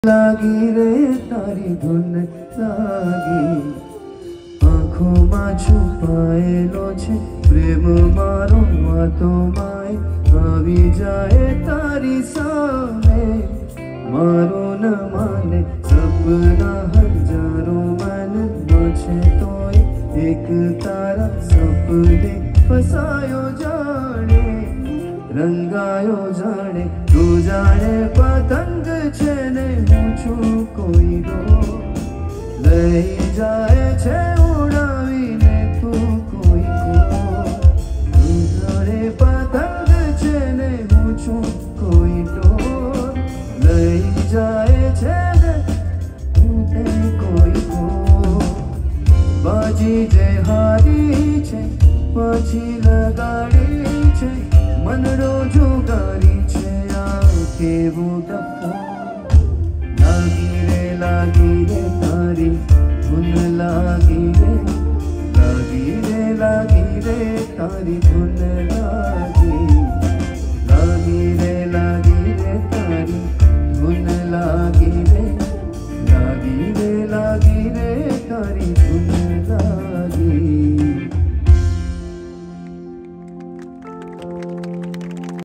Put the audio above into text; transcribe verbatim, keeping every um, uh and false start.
लागी रे तारी धुन लागी आँखों में छुपाएलो छे प्रेम मारो वातो माय आवी जाए तारी सामे मारो न माने सपना हजारों मन मछे तोय एक तारा सपने फसायो जाने रंगायो जाने तू जाने पतंग छे ने हूँ छू कोई दो लई जाए छे उड़ावी ने तू कोई को तू जाने पतंग छे ने हूँ छू कोई दो लई जाए छे ने ते कोई को बाजी जे हारी छे पाछी लगाड़ी छे मनडो जुगारी छे आ केवो डफो लागी रे लागी रे तारी धुन लागी रे लागी रे लागी रे तारी धुन।